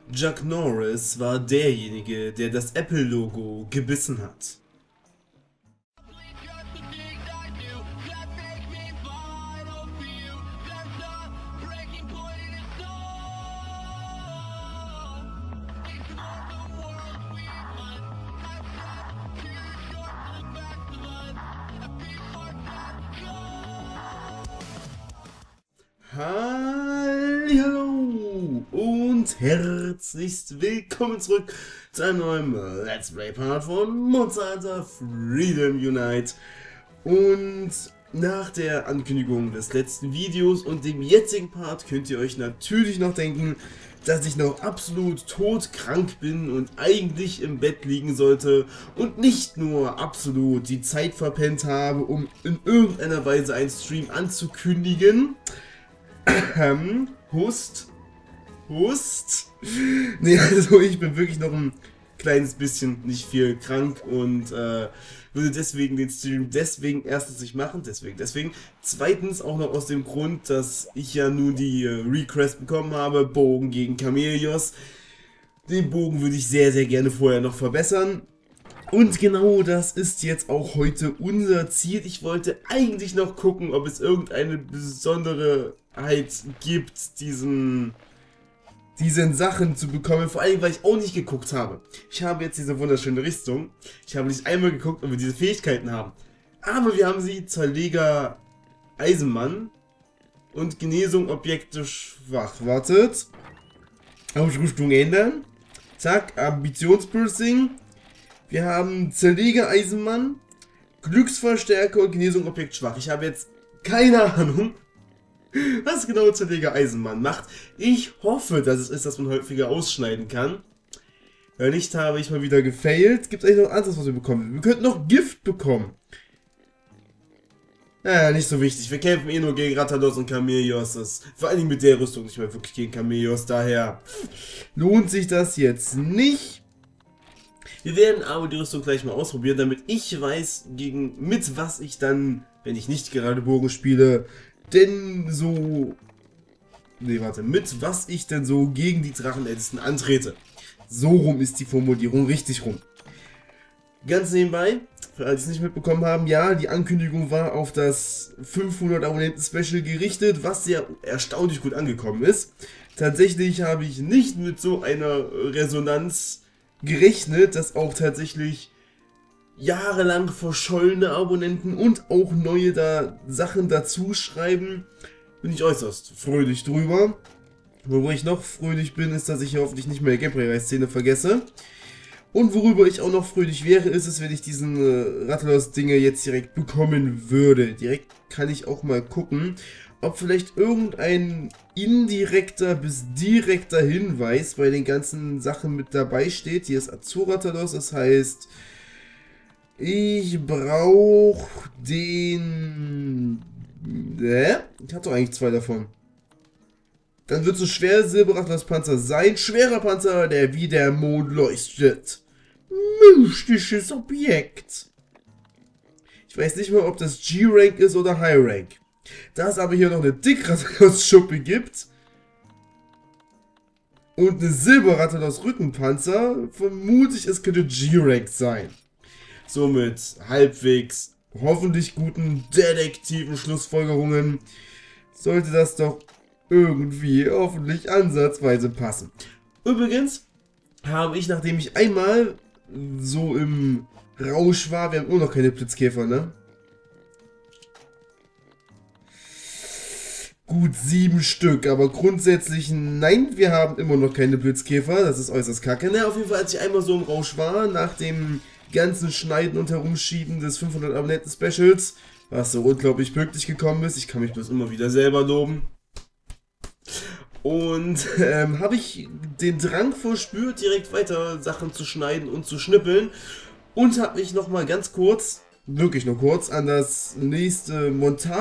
Chuck Norris war derjenige, der das Apple-Logo gebissen hat. Hallo und herzlichst willkommen zurück zu einem neuen Let's Play Part von Monster Hunter Freedom Unite. Und nach der Ankündigung des letzten Videos und dem jetzigen Part könnt ihr euch natürlich noch denken, dass ich noch absolut todkrank bin und eigentlich im Bett liegen sollte und nicht nur absolut die Zeit verpennt habe, um in irgendeiner Weise einen Stream anzukündigen. Hust. Nee, also ich bin wirklich noch ein kleines bisschen, nicht viel krank und würde deswegen den Stream erstens nicht machen, deswegen. Zweitens auch noch aus dem Grund, dass ich ja nun die Request bekommen habe, Bogen gegen Chameleos. Den Bogen würde ich sehr, sehr gerne vorher noch verbessern. Und genau das ist jetzt auch heute unser Ziel. Ich wollte eigentlich noch gucken, ob es irgendeine Besonderheit gibt, diesen Sachen zu bekommen. Vor allem, weil ich auch nicht geguckt habe. Ich habe jetzt diese wunderschöne Rüstung. Ich habe nicht einmal geguckt, ob wir diese Fähigkeiten haben. Aber wir haben sie: Zerleger Eisenmann und Genesung Objekte schwach. Wartet. Ausrüstung ändern. Zack, Ambitionspulsing. Wir haben Zerleger Eisenmann, Glücksverstärker und Genesung Objekt schwach. Ich habe jetzt keine Ahnung, was genau Zerleger Eisenmann macht. Ich hoffe, dass es ist, dass man häufiger ausschneiden kann. Wenn nicht, habe ich mal wieder gefailt. Gibt es eigentlich noch anderes, was wir bekommen? Wir könnten noch Gift bekommen. Naja, nicht so wichtig. Wir kämpfen eh nur gegen Rathalos und Chameleos. Das vor allem mit der Rüstung nicht mehr wirklich gegen Chameleos. Daher lohnt sich das jetzt nicht. Wir werden aber die Rüstung gleich mal ausprobieren, damit ich weiß, mit was ich dann, wenn ich nicht gerade Bogen spiele, mit was ich denn so gegen die Drachenältesten antrete. So rum ist die Formulierung richtig rum. Ganz nebenbei, für alle, die es nicht mitbekommen haben, ja, die Ankündigung war auf das 500 Abonnenten-Special gerichtet, was sehr erstaunlich gut angekommen ist. Tatsächlich habe ich nicht mit so einer Resonanz gerechnet, dass auch tatsächlich jahrelang verschollene Abonnenten und auch neue Sachen dazu schreiben. Bin ich äußerst fröhlich drüber. Worüber ich noch fröhlich bin, ist, dass ich hier hoffentlich nicht mehr die Gameplay-Szene vergesse. Und worüber ich auch noch fröhlich wäre, ist es, wenn ich diesen Rathalos-Dinge jetzt direkt bekommen würde. Direkt kann ich auch mal gucken, ob vielleicht irgendein indirekter bis direkter Hinweis bei den ganzen Sachen mit dabei steht. Hier ist Azuratalos, das heißt, ich brauche den... Ich hatte doch eigentlich zwei davon. Dann wird es so schwer Silberrathalos Panzer sein. Schwerer Panzer, der wie der Mond leuchtet. Mystisches Objekt. Ich weiß nicht mehr, ob das G-Rank ist oder High-Rank. Da es aber hier noch eine Dick-Rathalos-Schuppe gibt und eine Silber-Rathalos-Rückenpanzer, vermute ich, es könnte G-Rank sein. Somit halbwegs, hoffentlich guten detektiven Schlussfolgerungen sollte das doch irgendwie hoffentlich ansatzweise passen. Übrigens habe ich, nachdem ich einmal so im Rausch war, wir haben immer noch keine Blitzkäfer, ne? Gut 7 Stück, aber grundsätzlich nein, wir haben immer noch keine Blitzkäfer, das ist äußerst kacke. Ne, auf jeden Fall, als ich einmal so im Rausch war, nach dem ganzen Schneiden und Herumschieben des 500 Abonnenten Specials, was so unglaublich pünktlich gekommen ist, ich kann mich bloß immer wieder selber loben. Und habe ich den Drang verspürt, direkt weiter Sachen zu schneiden und zu schnippeln und habe mich nochmal ganz kurz, wirklich nur kurz, an das nächste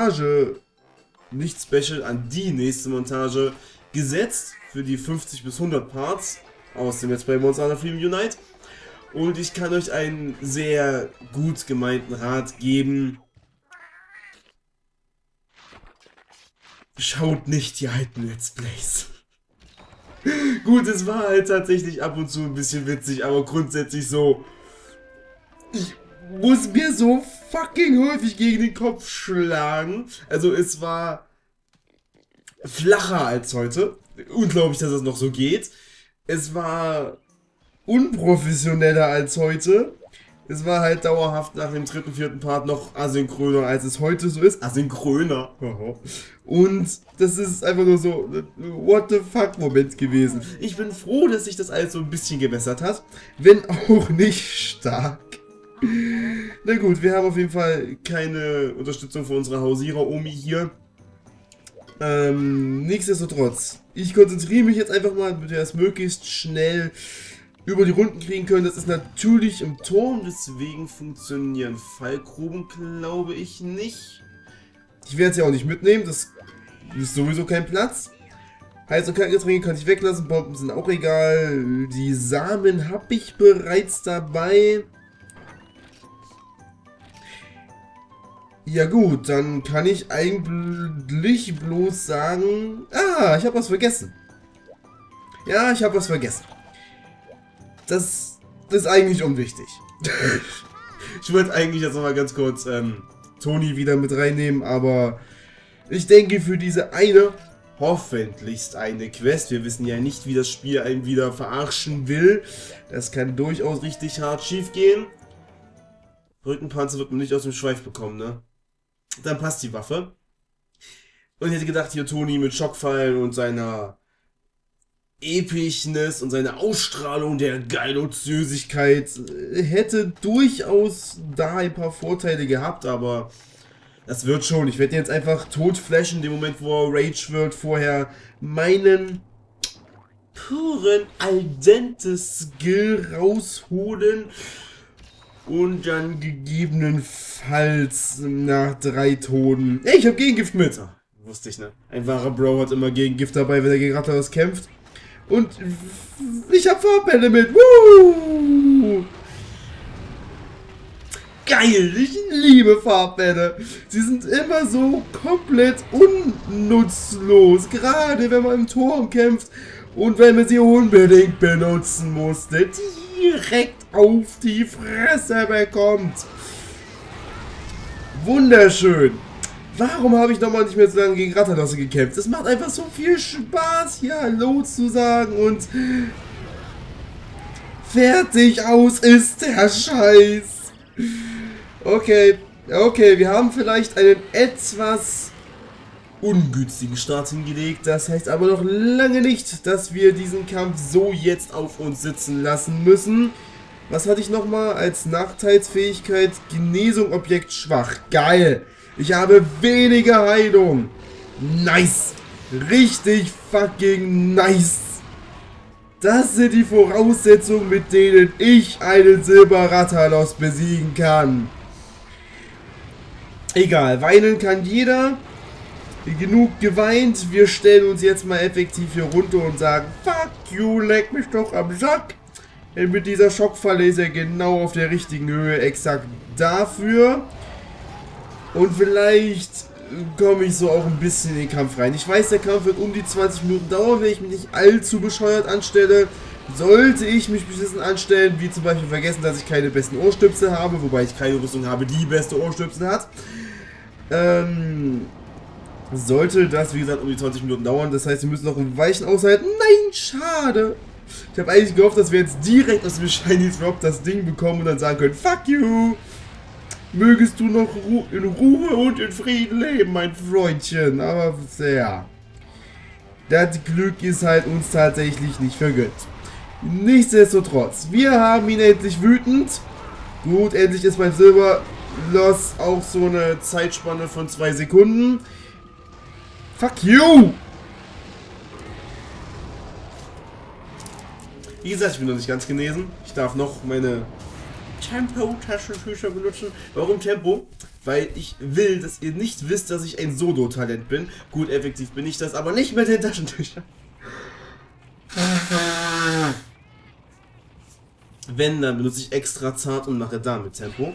an die nächste Montage gesetzt für die 50 bis 100 Parts aus dem Let's Play Monster Hunter Freedom Unite. Und ich kann euch einen sehr gut gemeinten Rat geben. Schaut nicht die alten Let's Plays. Gut, es war halt tatsächlich ab und zu ein bisschen witzig, aber grundsätzlich so... Ich muss mir so fucking häufig gegen den Kopf schlagen. Also es war flacher als heute. Unglaublich, dass es noch so geht. Es war unprofessioneller als heute. Es war halt dauerhaft nach dem dritten, vierten Part noch asynchroner, als es heute so ist. Asynchroner. Und das ist einfach nur so what the fuck Moment gewesen. Ich bin froh, dass sich das alles so ein bisschen gebessert hat. Wenn auch nicht stark. Na gut, wir haben auf jeden Fall keine Unterstützung für unsere Hausierer-Omi hier. Nichtsdestotrotz, ich konzentriere mich jetzt einfach mal, damit wir das möglichst schnell über die Runden kriegen können. Das ist natürlich im Turm, deswegen funktionieren Fallgruben, glaube ich, nicht. Ich werde es ja auch nicht mitnehmen, das ist sowieso kein Platz. Heiß- und Kaltgetränke kann ich weglassen, Bomben sind auch egal. Die Samen habe ich bereits dabei. Ja gut, dann kann ich eigentlich bloß sagen... Ah, ich habe was vergessen. Ja, ich habe was vergessen. Das ist eigentlich unwichtig. Ich wollte eigentlich jetzt nochmal ganz kurz Toni wieder mit reinnehmen, aber ich denke für diese eine, hoffentlichst eine Quest, wir wissen ja nicht, wie das Spiel einen wieder verarschen will, das kann durchaus richtig hart schief gehen. Rückenpanzer wird man nicht aus dem Schweif bekommen, ne? Dann passt die Waffe. Und ich hätte gedacht, hier Toni mit Schockfallen und seiner Epicness und seiner Ausstrahlung der Geilozösigkeit hätte durchaus da ein paar Vorteile gehabt, aber das wird schon. Ich werde jetzt einfach totflashen, in dem Moment, wo er Rage wird, vorher meinen puren al dente Skill rausholen und dann gegebenenfalls nach 3 Toten... Ey, ich habe Gegengift mit! Wusste ich, ne? Ein wahrer Bro hat immer Gegengift dabei, wenn er gegen Rathaus kämpft. Und ich habe Farbbälle mit. Woo! Geil, ich liebe Farbbälle. Sie sind immer so komplett unnutzlos. Gerade wenn man im Turm kämpft und wenn man sie unbedingt benutzen musste. Direkt auf die Fresse bekommt. Wunderschön. Warum habe ich nochmal nicht mehr so lange gegen Rathaus gekämpft? Es macht einfach so viel Spaß, hier Hallo zu sagen und fertig aus ist der Scheiß. Okay, wir haben vielleicht einen etwas ungünstigen Start hingelegt. Das heißt aber noch lange nicht, dass wir diesen Kampf so jetzt auf uns sitzen lassen müssen. Was hatte ich nochmal als Nachteilsfähigkeit? Genesung Objekt schwach. Geil. Ich habe weniger Heilung. Nice. Richtig fucking nice. Das sind die Voraussetzungen, mit denen ich einen Silber-Rathalos besiegen kann. Egal, weinen kann jeder. Genug geweint. Wir stellen uns jetzt mal effektiv hier runter und sagen, fuck you, leck mich doch am Sack. Denn mit dieser Schockfalle ist er genau auf der richtigen Höhe, exakt dafür. Und vielleicht komme ich so auch ein bisschen in den Kampf rein. Ich weiß, der Kampf wird um die 20 Minuten dauern, wenn ich mich nicht allzu bescheuert anstelle. Sollte ich mich beschissen anstellen, wie zum Beispiel vergessen, dass ich keine besten Ohrstöpsel habe, wobei ich keine Rüstung habe, die beste Ohrstöpsel hat. Sollte das, wie gesagt, um die 20 Minuten dauern. Das heißt, wir müssen noch ein Weichen aushalten. Nein, schade. Ich habe eigentlich gehofft, dass wir jetzt direkt aus dem Shiny Drop das Ding bekommen und dann sagen können, fuck you. Mögest du noch in Ruhe und in Frieden leben, mein Freundchen. Aber ja, das Glück ist halt uns tatsächlich nicht vergönnt. Nichtsdestotrotz, wir haben ihn endlich wütend. Gut, endlich ist mein Silberloss auch so eine Zeitspanne von 2 Sekunden. Fuck you! Wie gesagt, ich bin noch nicht ganz genesen. Ich darf noch meine Tempo-Taschentücher benutzen. Warum Tempo? Weil ich will, dass ihr nicht wisst, dass ich ein Solo-Talent bin. Gut, effektiv bin ich das, aber nicht mit den Taschentüchern. Wenn, dann benutze ich extra zart und mache damit Tempo.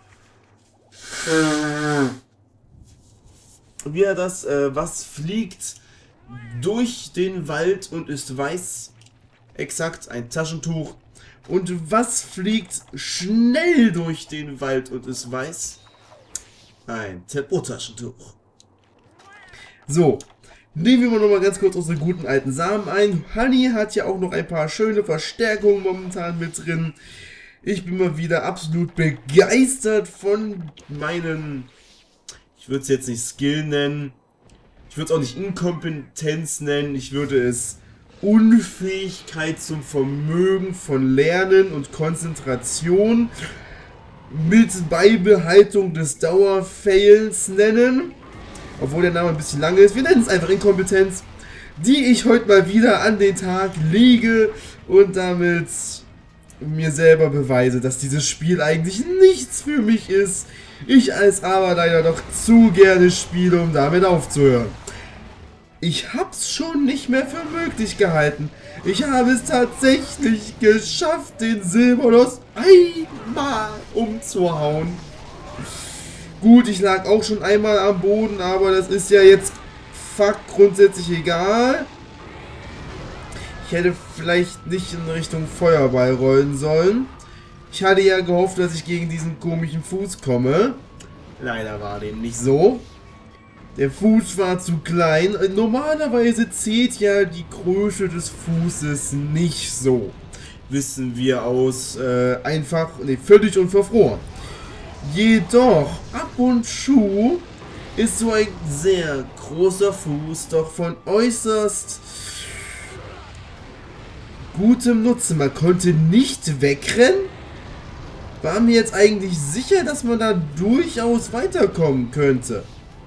Wie er das, was fliegt durch den Wald und ist weiß. Exakt, ein Taschentuch. Und was fliegt schnell durch den Wald und ist weiß? Ein Tempotaschentuch. So, nehmen wir nochmal ganz kurz unsere guten alten Samen ein. Honey hat ja auch noch ein paar schöne Verstärkungen momentan mit drin. Ich bin mal wieder absolut begeistert von meinen, ich würde es jetzt nicht Skill nennen, ich würde es auch nicht Inkompetenz nennen, ich würde es Unfähigkeit zum Vermögen von Lernen und Konzentration mit Beibehaltung des Dauerfails nennen. Obwohl der Name ein bisschen lang ist. Wir nennen es einfach Inkompetenz, die ich heute mal wieder an den Tag lege und damit mir selber beweise, dass dieses Spiel eigentlich nichts für mich ist. Ich als aber leider doch zu gerne spiele, um damit aufzuhören. Ich hab's schon nicht mehr für möglich gehalten. Ich habe es tatsächlich geschafft, den Silberlos einmal umzuhauen. Gut, ich lag auch schon einmal am Boden, aber das ist ja jetzt grundsätzlich egal. Ich hätte vielleicht nicht in Richtung Feuerball rollen sollen. Ich hatte ja gehofft, dass ich gegen diesen komischen Fuß komme. Leider war dem nicht so. Der Fuß war zu klein. Normalerweise zählt ja die Größe des Fußes nicht so. Wissen wir aus völlig unverfroren. Jedoch, ab und zu ist so ein sehr großer Fuß doch von äußerst gutem Nutzen. Man konnte nicht wegrennen. War mir jetzt eigentlich sicher, dass man da durchaus weiterkommen könnte.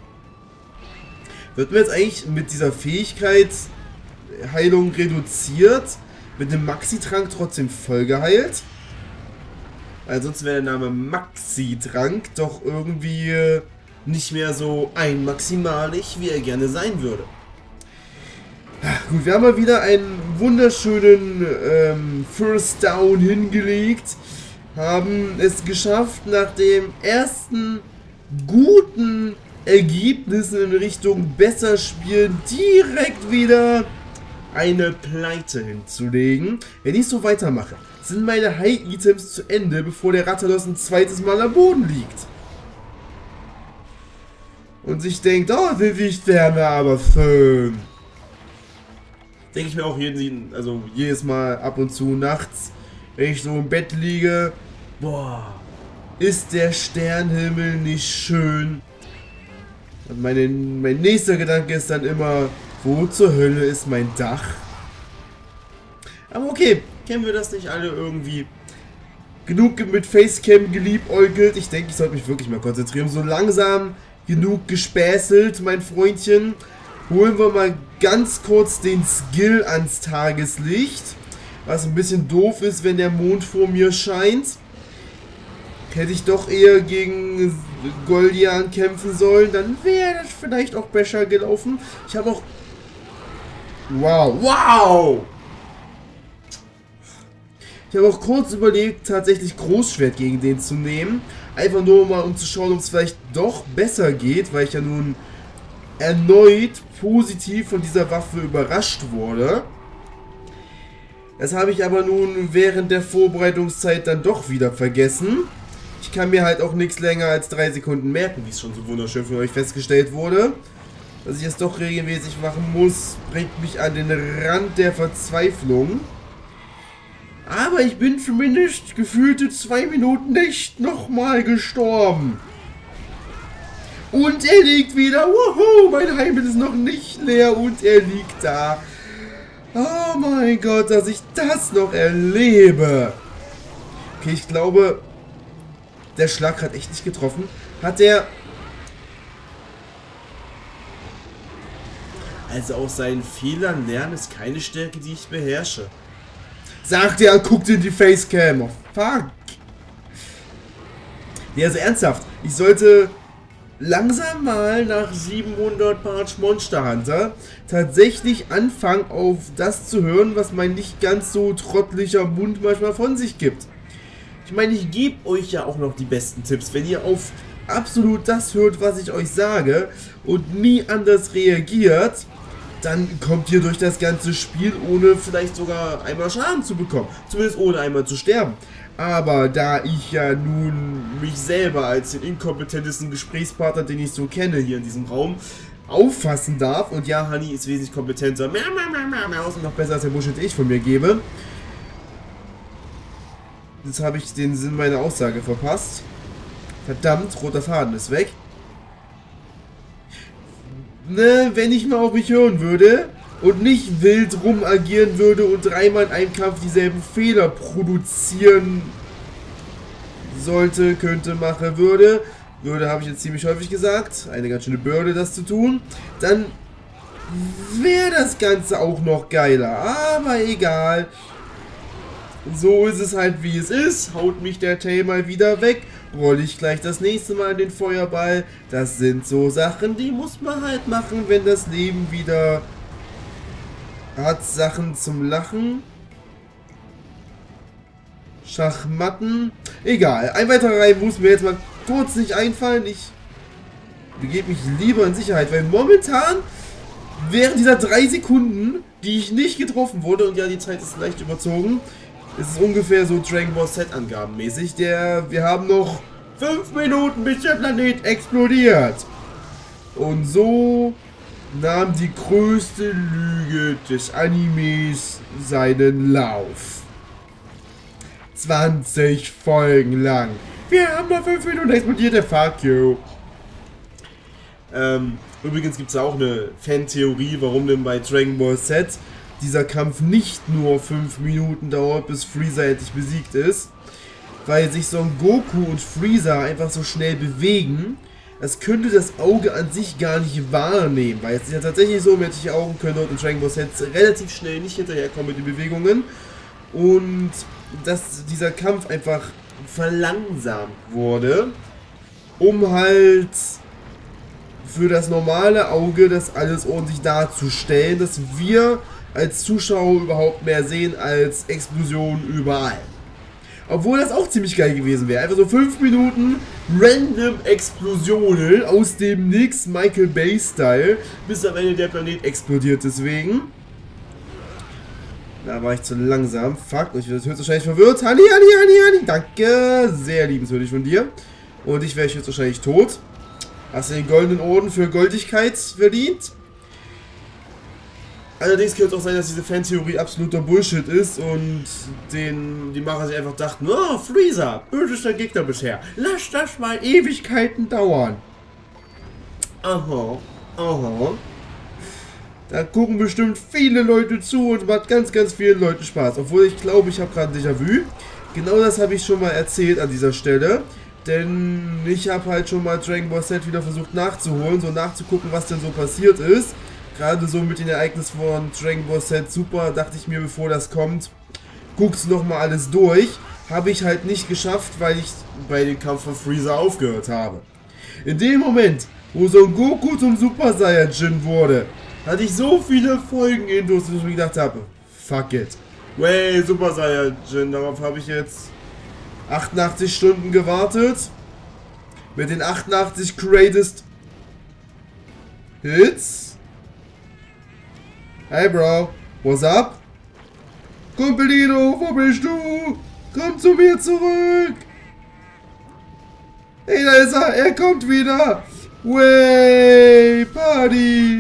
Wird mir jetzt eigentlich mit dieser Fähigkeit Heilung reduziert, mit dem Maxi-Trank trotzdem voll geheilt? Weil sonst wäre der Name Maxi-Trank doch irgendwie nicht mehr so einmaximalig, wie er gerne sein würde. Gut, wir haben mal wieder einen wunderschönen First Down hingelegt. Haben es geschafft, nach dem ersten guten Ergebnissen in Richtung besser spielen, direkt wieder eine Pleite hinzulegen. Wenn ich so weitermache, sind meine High-Items zu Ende, bevor der Rathalos ein zweites Mal am Boden liegt. Und sich denkt, oh, sind die Sterne aber schön. Denke ich mir auch jedes Mal ab und zu nachts, wenn ich so im Bett liege, boah, ist der Sternenhimmel nicht schön. Und mein nächster Gedanke ist dann immer, wo zur Hölle ist mein Dach? Aber okay, kennen wir das nicht alle irgendwie? Genug mit Facecam geliebäugelt. Ich denke, ich sollte mich wirklich mal konzentrieren. So langsam genug gespäßelt, mein Freundchen. Holen wir mal ganz kurz den Skill ans Tageslicht. Was ein bisschen doof ist, wenn der Mond vor mir scheint. Hätte ich doch eher gegen Goldian kämpfen sollen, dann wäre das vielleicht auch besser gelaufen. Ich habe auch... Wow! Ich habe auch kurz überlegt, tatsächlich Großschwert gegen den zu nehmen. Einfach nur mal, um zu schauen, ob es vielleicht doch besser geht, weil ich ja nun erneut positiv von dieser Waffe überrascht wurde. Das habe ich aber nun während der Vorbereitungszeit dann doch wieder vergessen. Ich kann mir halt auch nichts länger als 3 Sekunden merken, wie es schon so wunderschön von euch festgestellt wurde. Dass ich es doch regelmäßig machen muss, bringt mich an den Rand der Verzweiflung. Aber ich bin zumindest gefühlte 2 Minuten nicht nochmal gestorben. Und er liegt wieder. Wuhu, mein Heilmittel ist noch nicht leer und er liegt da. Oh mein Gott, dass ich das noch erlebe. Okay, ich glaube... Der Schlag hat echt nicht getroffen. Hat der... Also aus seinen Fehlern lernen ist keine Stärke, die ich beherrsche. Sagt er, guckt in die Facecam. Oh, fuck. Ja, also ernsthaft. Ich sollte langsam mal nach 700 Parch Monster Hunter tatsächlich anfangen, auf das zu hören, was mein nicht ganz so trottlicher Mund manchmal von sich gibt. Ich meine, ich gebe euch ja auch noch die besten Tipps, wenn ihr auf absolut das hört, was ich euch sage und nie anders reagiert, dann kommt ihr durch das ganze Spiel, ohne vielleicht sogar einmal Schaden zu bekommen. Zumindest ohne einmal zu sterben. Aber da ich ja nun mich selber als den inkompetentesten Gesprächspartner, den ich so kenne hier in diesem Raum, auffassen darf, und ja, Honey ist wesentlich kompetenter, und noch besser als der Bullshit, den ich von mir gebe. Jetzt habe ich den Sinn meiner Aussage verpasst. Verdammt, roter Faden ist weg. Ne, wenn ich mal auf mich hören würde und nicht wild rum agieren würde und dreimal in einem Kampf dieselben Fehler produzieren sollte, könnte, mache, würde, habe ich jetzt ziemlich häufig gesagt, eine ganz schöne Bürde, das zu tun, dann wäre das Ganze auch noch geiler, aber egal. So ist es halt, wie es ist. Haut mich der Tail mal wieder weg, rolle ich gleich das nächste Mal den Feuerball. Das sind so Sachen, die muss man halt machen, wenn das Leben wieder hat Sachen zum Lachen. Schachmatten. Egal, ein weiterer Reim muss mir jetzt mal kurz nicht einfallen. Ich begebe mich lieber in Sicherheit, weil momentan, während dieser 3 Sekunden, die ich nicht getroffen wurde, und ja, die Zeit ist leicht überzogen, ist es ungefähr so Dragon Ball Z angabenmäßig. Wir haben noch 5 Minuten, bis der Planet explodiert. Und so nahm die größte Lüge des Animes seinen Lauf. 20 Folgen lang. Wir haben noch 5 Minuten, explodiert der Fuck you. Übrigens gibt es auch eine Fan-Theorie, warum denn bei Dragon Ball Z dieser Kampf nicht nur 5 Minuten dauert, bis Freezer endlich besiegt ist. Weil sich Son Goku und Freezer einfach so schnell bewegen, das könnte das Auge an sich gar nicht wahrnehmen. Weil es ist ja tatsächlich so, menschliche Augen können dort in Dragon Ball Z relativ schnell nicht hinterherkommen mit den Bewegungen. Und dass dieser Kampf einfach verlangsamt wurde, um halt für das normale Auge das alles ordentlich darzustellen, dass wir als Zuschauer überhaupt mehr sehen als Explosionen überall. Obwohl das auch ziemlich geil gewesen wäre. Einfach so 5 Minuten random Explosionen aus dem Nix, Michael Bay-Style, bis am Ende der Planet explodiert. Deswegen. Da war ich zu langsam. Fuck, ich werde höchstwahrscheinlich verwirrt. Honey. Danke. Sehr liebenswürdig von dir. Und ich wäre höchstwahrscheinlich tot. Hast du den goldenen Orden für Goldigkeit verdient? Allerdings könnte es auch sein, dass diese Fantheorie absoluter Bullshit ist und die Macher sich einfach dachten, oh, Freezer, bösester Gegner bisher, lass das mal Ewigkeiten dauern. Aha. Da gucken bestimmt viele Leute zu und macht ganz vielen Leuten Spaß. Obwohl ich glaube, ich habe gerade Déjà-vu. Genau das habe ich schon mal erzählt an dieser Stelle. Denn ich habe halt schon mal Dragon Ball Z wieder versucht nachzuholen, so nachzugucken, was denn so passiert ist. Gerade so mit den Ereignissen von Dragon Ball Z Super dachte ich mir, bevor das kommt, guck's nochmal alles durch. Habe ich halt nicht geschafft, weil ich bei dem Kampf von Freezer aufgehört habe. In dem Moment, wo Son Goku zum Super Saiyajin wurde, hatte ich so viele Folgen-Intos, dass ich mir gedacht habe, fuck it. Way, Super Saiyajin, darauf habe ich jetzt 88 Stunden gewartet. Mit den 88 Greatest Hits. Hey Bro, what's up? Kumpelino, wo bist du? Komm zu mir zurück! Hey, da ist er kommt wieder! Way, Party!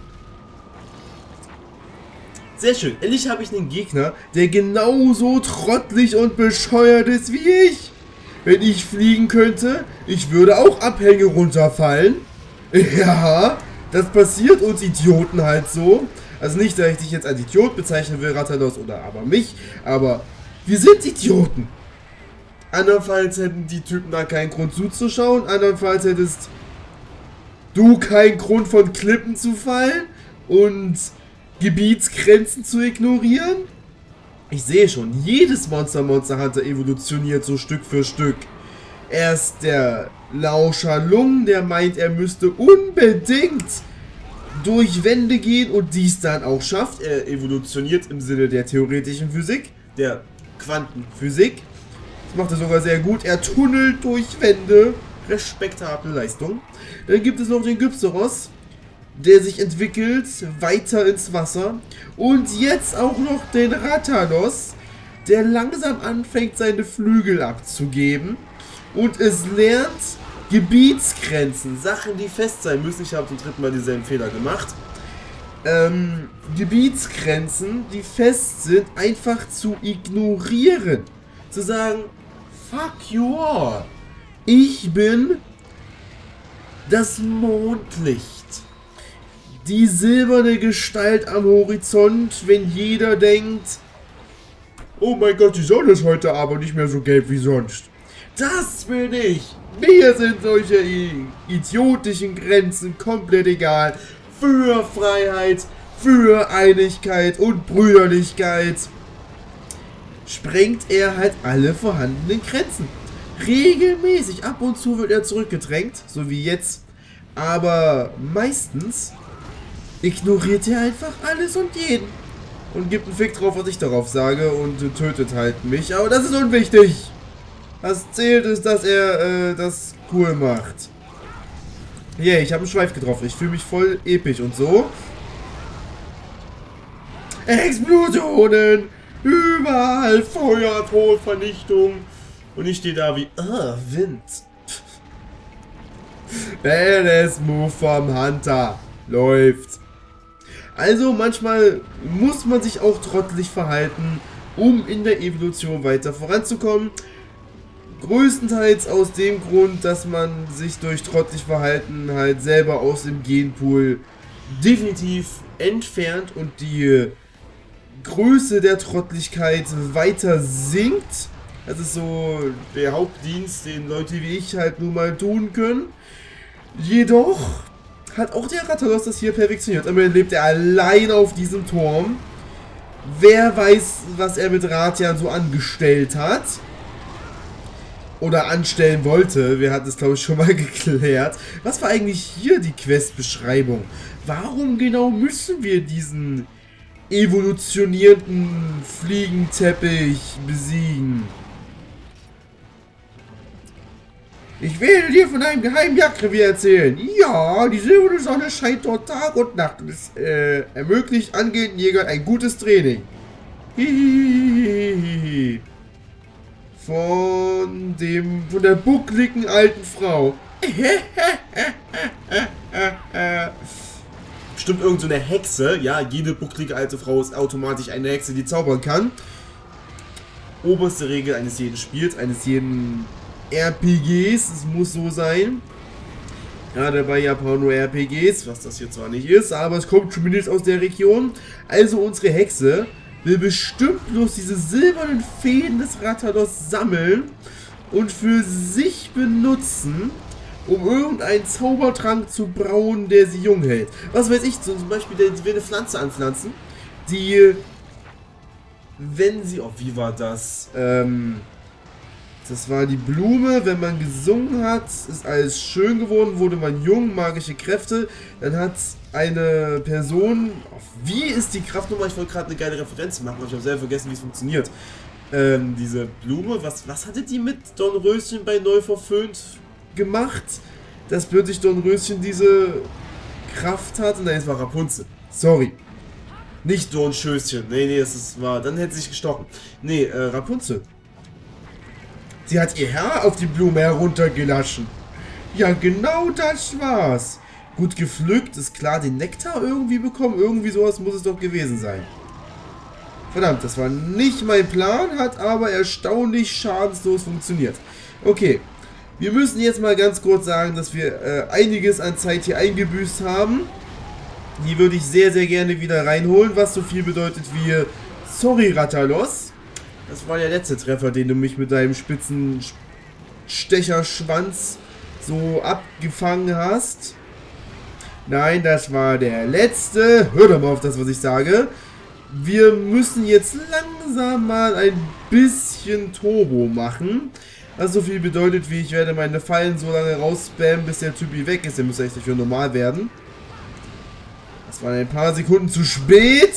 Sehr schön, endlich habe ich einen Gegner, der genauso trottelig und bescheuert ist wie ich. Wenn ich fliegen könnte, ich würde auch Abhänge runterfallen. Ja, das passiert uns Idioten halt so. Also nicht, dass ich dich jetzt als Idiot bezeichnen will, Rattalos, oder aber mich, aber wir sind Idioten. Andernfalls hätten die Typen da keinen Grund zuzuschauen, andernfalls hättest du keinen Grund von Klippen zu fallen und Gebietsgrenzen zu ignorieren. Ich sehe schon, jedes Monster Hunter evolutioniert so Stück für Stück. Erst der Lauscher Lung, der meint, er müsste unbedingt durch Wände gehen und dies dann auch schafft. Er evolutioniert im Sinne der theoretischen Physik, der Quantenphysik. Das macht er sogar sehr gut. Er tunnelt durch Wände. Respektable Leistung. Dann gibt es noch den Gypseros, der sich entwickelt, weiter ins Wasser. Und jetzt auch noch den Rathalos, der langsam anfängt, seine Flügel abzugeben. Und es lernt Gebietsgrenzen, Sachen, die fest sein müssen. Ich habe zum dritten Mal denselben Fehler gemacht. Gebietsgrenzen, die fest sind, einfach zu ignorieren. Zu sagen, fuck you all. Ich bin das Mondlicht. Die silberne Gestalt am Horizont, wenn jeder denkt, oh mein Gott, die Sonne ist heute aber nicht mehr so gelb wie sonst. Das bin ich. Mir sind solche idiotischen Grenzen komplett egal. Für Freiheit, für Einigkeit und Brüderlichkeit sprengt er halt alle vorhandenen Grenzen. Regelmäßig, ab und zu wird er zurückgedrängt, so wie jetzt. Aber meistens ignoriert er einfach alles und jeden. Und gibt einen Fick drauf, was ich darauf sage und tötet halt mich. Aber das ist unwichtig. Was zählt ist, dass er das cool macht. Yay, ich habe einen Schweif getroffen. Ich fühle mich voll episch und so. Explosionen! Überall Feuer, Tod, Vernichtung. Und ich stehe da wie, Wind. Badass Move vom Hunter. Läuft. Also manchmal muss man sich auch trottelig verhalten, um in der Evolution weiter voranzukommen. Größtenteils aus dem Grund, dass man sich durch trottelig Verhalten halt selber aus dem Genpool definitiv entfernt und die Größe der Trotteligkeit weiter sinkt. Das ist so der Hauptdienst, den Leute wie ich halt nun mal tun können. Jedoch hat auch der Rathalos das hier perfektioniert. Immerhin lebt er allein auf diesem Turm. Wer weiß, was er mit Ratian so angestellt hat. Oder anstellen wollte. Wir hatten es, glaube ich, schon mal geklärt. Was war eigentlich hier die Questbeschreibung? Warum genau müssen wir diesen evolutionierenden Fliegenteppich besiegen? Ich werde dir von einem geheimen Jagdrevier erzählen. Ja, die silberne Sonne scheint dort Tag und Nacht und es ermöglicht angehenden Jägern ein gutes Training. Hihihihi. Von der buckligen alten Frau. Bestimmt irgend so eine Hexe. Ja, jede bucklige alte Frau ist automatisch eine Hexe, die zaubern kann. Oberste Regel eines jeden Spiels, eines jeden RPGs. Es muss so sein. Gerade bei Japano-RPGs, was das hier zwar nicht ist, aber es kommt zumindest aus der Region. Also unsere Hexe will bestimmt bloß diese silbernen Fäden des Rathalos sammeln und für sich benutzen, um irgendeinen Zaubertrank zu brauen, der sie jung hält. Was weiß ich, zum Beispiel, sie will eine Pflanze anpflanzen, die, wenn sie, oh, wie war das? Das war die Blume, wenn man gesungen hat, ist alles schön geworden, wurde man jung, magische Kräfte, dann hat eine Person, wie ist die Kraftnummer, ich wollte gerade eine geile Referenz machen, aber ich habe selber vergessen, wie es funktioniert. Diese Blume, was hatte die mit Dornröschen bei Neuverföhnt gemacht, dass plötzlich Dornröschen diese Kraft hat? Und nein, es war Rapunzel, sorry. Nicht Dornschößchen, nee, das war, dann hätte sie sich gestochen. Nee, Rapunzel. Sie hat ihr Haar auf die Blume heruntergelassen. Ja, genau das war's. Gut gepflückt, ist klar, den Nektar irgendwie bekommen. Irgendwie sowas muss es doch gewesen sein. Verdammt, das war nicht mein Plan, hat aber erstaunlich schadenslos funktioniert. Okay, wir müssen jetzt mal ganz kurz sagen, dass wir einiges an Zeit hier eingebüßt haben. Die würde ich sehr, sehr gerne wieder reinholen, was so viel bedeutet wie sorry, Rathalos. Das war der letzte Treffer, den du mich mit deinem spitzen Stecherschwanz so abgefangen hast. Nein, das war der letzte. Hör doch mal auf das, was ich sage. Wir müssen jetzt langsam mal ein bisschen Turbo machen. Was so viel bedeutet, wie ich werde meine Fallen so lange rausspammen, bis der Typi weg ist. Der müsste echt dafür normal werden. Das waren ein paar Sekunden zu spät.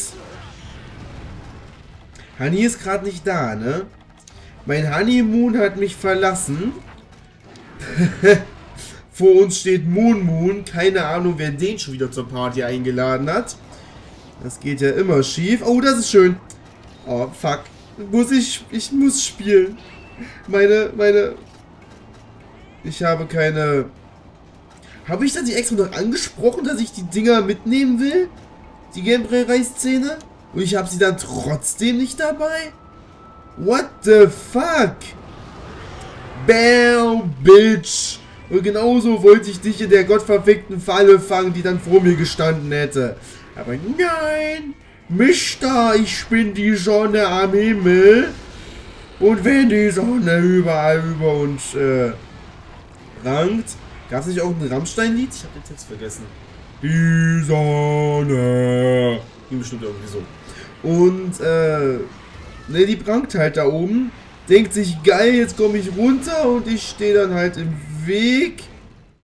Honey ist gerade nicht da, ne? Mein Honeymoon hat mich verlassen. Vor uns steht Moon Moon. Keine Ahnung, wer den schon wieder zur Party eingeladen hat. Das geht ja immer schief. Oh, das ist schön. Oh, fuck. Ich muss spielen. Ich habe keine... Habe ich das nicht extra noch angesprochen, dass ich die Dinger mitnehmen will? Die Gameplay-Reisszene? Und ich habe sie dann trotzdem nicht dabei? What the fuck? Bam, Bitch. Und genauso wollte ich dich in der gottverfickten Falle fangen, die dann vor mir gestanden hätte. Aber nein, Mister, ich bin die Sonne am Himmel. Und wenn die Sonne überall über uns prangt. Gab es nicht auch ein Rammstein-Lied? Ich habe den Text vergessen. Die Sonne. Ging bestimmt irgendwie so. Und, ne, die prangt halt da oben. Denkt sich, geil, jetzt komme ich runter und ich stehe dann halt im Weg.